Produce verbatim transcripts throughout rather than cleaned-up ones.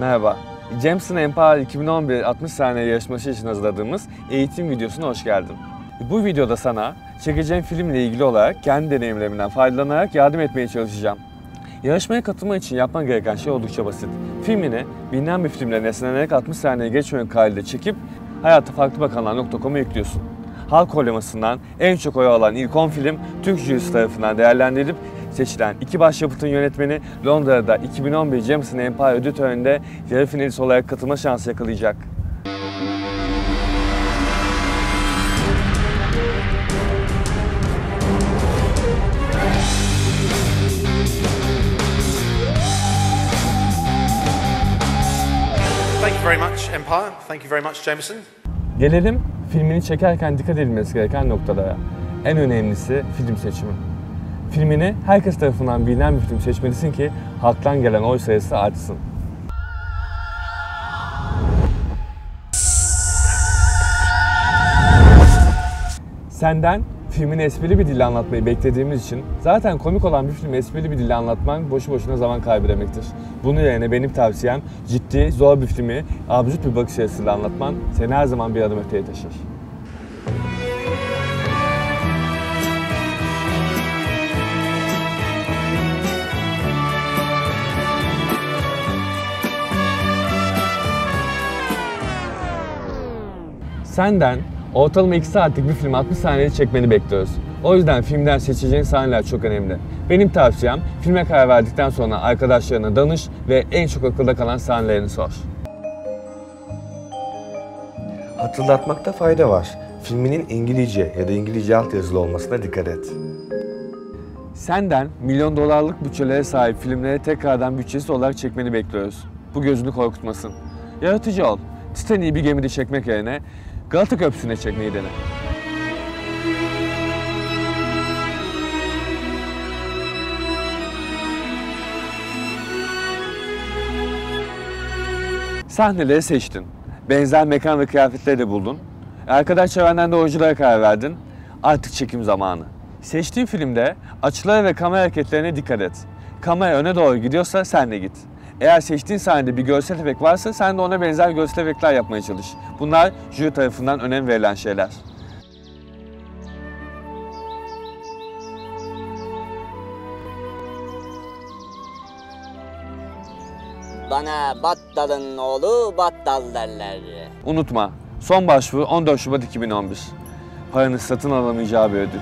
Merhaba. Jameson Empire iki bin on bir altmış saniye yarışması için hazırladığımız eğitim videosuna hoş geldin. Bu videoda sana çekeceğim filmle ilgili olarak kendi deneyimlerimden faydalanarak yardım etmeye çalışacağım. Yarışmaya katılma için yapman gereken şey oldukça basit. Filmini bilinen bir filmden esinlenerek altmış saniye geçmeyen kaydıyla çekip hayata farklı bakanlar nokta com'a yüklüyorsun. Halk oylamasından en çok oy alan ilk on film Türk jürisi tarafından değerlendirilip seçilen iki başyapıtın yönetmeni Londra'da iki bin on bir Jameson Empire ödül töreninde yarı finalist olarak katılma şansı yakalayacak. Thank you very much, Empire. Thank you very much, Jameson. Gelelim filmini çekerken dikkat edilmesi gereken noktalara. En önemlisi film seçimi. Filmini herkes tarafından bilinen bir film seçmelisin ki halktan gelen oy sayısı artsın. Senden filmini esprili bir dille anlatmayı beklediğimiz için zaten komik olan bir filmi esprili bir dille anlatman boşu boşuna zaman kaybı demektir. Bunun yerine benim tavsiyem ciddi, zor bir filmi absürt bir bakış açısıyla anlatman seni her zaman bir adım öteye taşır. Senden ortalama iki saatlik bir film altmış saniyede çekmeni bekliyoruz. O yüzden filmden seçeceğin sahneler çok önemli. Benim tavsiyem filme karar verdikten sonra arkadaşlarına danış ve en çok akılda kalan sahnelerini sor. Hatırlatmakta fayda var. Filminin İngilizce ya da İngilizce altyazılı olmasına dikkat et. Senden milyon dolarlık bütçelere sahip filmleri tekrardan bütçesiz olarak çekmeni bekliyoruz. Bu gözünü korkutmasın. Yaratıcı ol. Titanic'i bir gemide çekmek yerine Galata Köprüsü'ne çekmeyi dene. Sahneleri seçtin. Benzer mekan ve kıyafetleri de buldun. Arkadaş çevrenden de oyunculara karar verdin. Artık çekim zamanı. Seçtiğin filmde açılara ve kamera hareketlerine dikkat et. Kamera öne doğru gidiyorsa sen de git. Eğer seçtiğin sahnede bir görsel efekt varsa sen de ona benzer görsel efektler yapmaya çalış. Bunlar jüri tarafından önem verilen şeyler. Bana battalın oğlu battal derler. Unutma, son başvuru on dört Şubat iki bin on bir. Paranı satın alamayacağı bir ödül.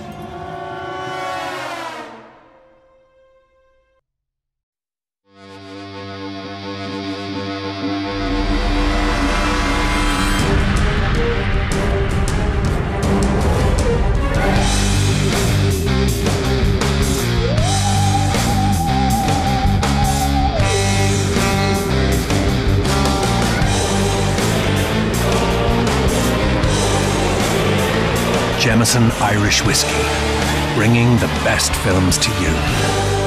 Jameson Irish Whiskey, bringing the best films to you.